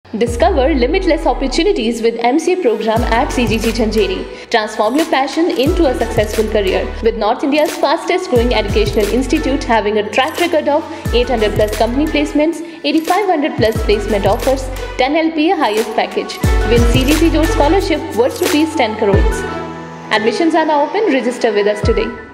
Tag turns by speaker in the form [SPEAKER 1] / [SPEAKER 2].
[SPEAKER 1] Discover limitless opportunities with MCA program at CGC Mohali. Transform your passion into a successful career. With North India's fastest growing educational institute having a track record of 800 plus company placements, 8500 plus placement offers, 10 LPA highest package. Win CGC Jodh scholarship worth rupees 10 crores. Admissions are now open. Register with us today.